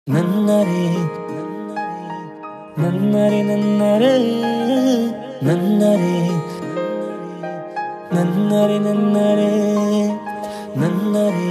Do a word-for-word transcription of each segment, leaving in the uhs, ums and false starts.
ನನ್ನರೆ ನನ್ನರೆ ನನ್ನರೆ ನನ್ನರೆ ನನ್ನರೆ ನನ್ನರೆ ನನ್ನರೆ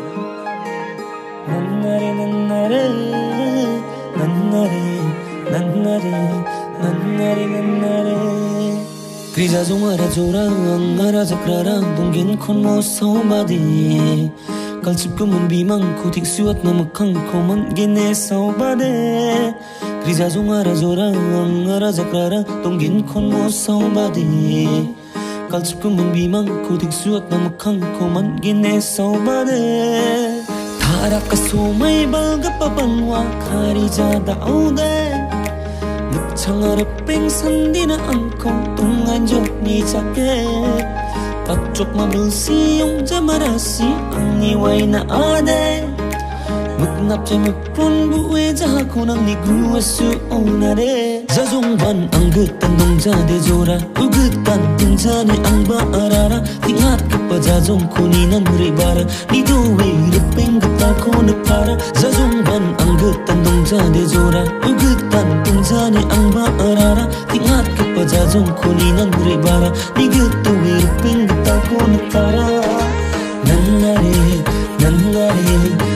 ನನ್ನರೆ ನನ್ನರೆ ನನ್ನರೆ ನನ್ನರೆ ನನ್ನರೆ ನನ್ನರೆ Kriza zungara zora angara zakrara dungin khon mo saubadi kalchip ko mun bimang khutik suat namakang khoman gene saubade Kriza zungara zora angara zakrara dungin khon mo saubadi kalchip ko mun bimang khutik suat namakang khoman gene saubade thara ka somai balga papanwa khari jada aude 창아를 뺑산디나 않고 동안적니 작게 박쪽만 불시 용자 말하시 앙니 와이나 아데 묵납제 묵분 부회자하고 낭니 구할수 오나래 자종반 앙긋단 동자대 조라 우긋단 등자네 앙바아라라 띵핫 급바 자종코니난 리바라 니도 왜 이리 뺑긋다고 느파라 자종반 앙긋단 동자대 조라 우긋단 등자네 앙바아라라 띵핫 급바 자종코니난 리바라 니그도 왜 이리 뺑긋다고 느파라 난나래 난나래